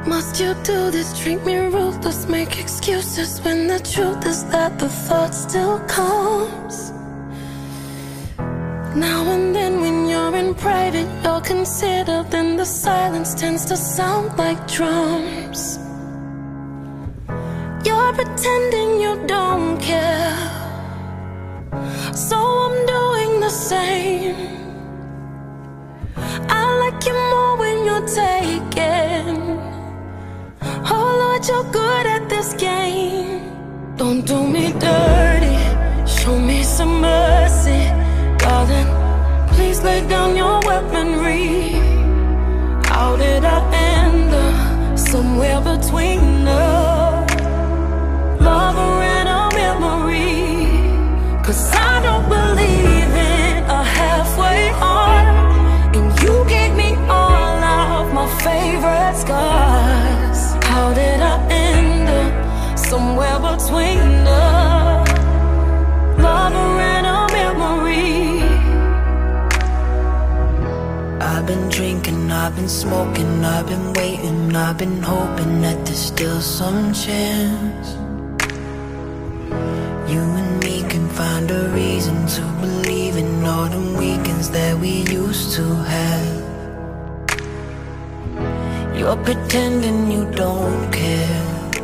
Must you do this? Treat me ruthless, make excuses when the truth is that the thought still comes. Now and then when you're in private, you're considered, then the silence tends to sound like drums. You're pretending you don't care, so I'm doing the same. I like you more when you're taken. Oh Lord, you're good at this game. Don't do me dirty, show me some mercy. Darling, please lay down your weaponry. How did I end up somewhere between a lover and a memory? 'Cause I don't believe in a halfway heart, and you gave me all of my favorite scars. How did I end up somewhere between a lover and a memory? I've been drinking, I've been smoking, I've been waiting, I've been hoping that there's still some chance you and me can find a reason to believe in all them weekends that we used to have. You're pretending you don't care,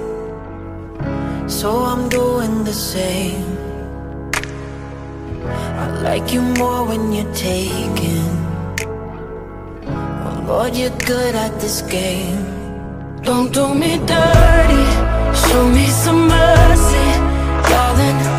so I'm doing the same. I like you more when you're taken. Oh Lord, you're good at this game. Don't do me dirty, show me some mercy. Darling,